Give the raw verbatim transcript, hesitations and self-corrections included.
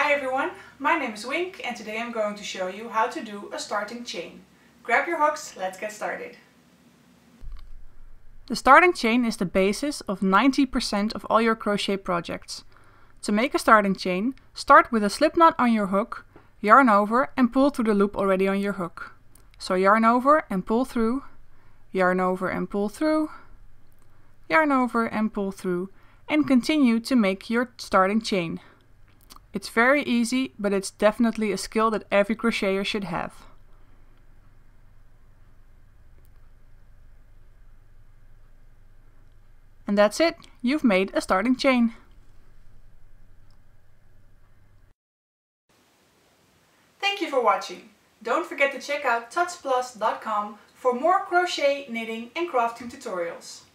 Hi everyone, my name is Wink and today I'm going to show you how to do a starting chain. Grab your hooks, let's get started. The starting chain is the basis of ninety percent of all your crochet projects. To make a starting chain, start with a slip knot on your hook, yarn over and pull through the loop already on your hook. So yarn over and pull through, yarn over and pull through, yarn over and pull through, and continue to make your starting chain. It's very easy, but it's definitely a skill that every crocheter should have. And that's it, you've made a starting chain. Thank you for watching. Don't forget to check out tuts plus dot com for more crochet, knitting and crafting tutorials.